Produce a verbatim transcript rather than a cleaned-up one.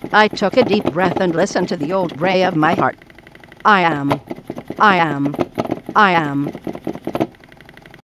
I took a deep breath and listened to the old bray of my heart. I am. I am. I am.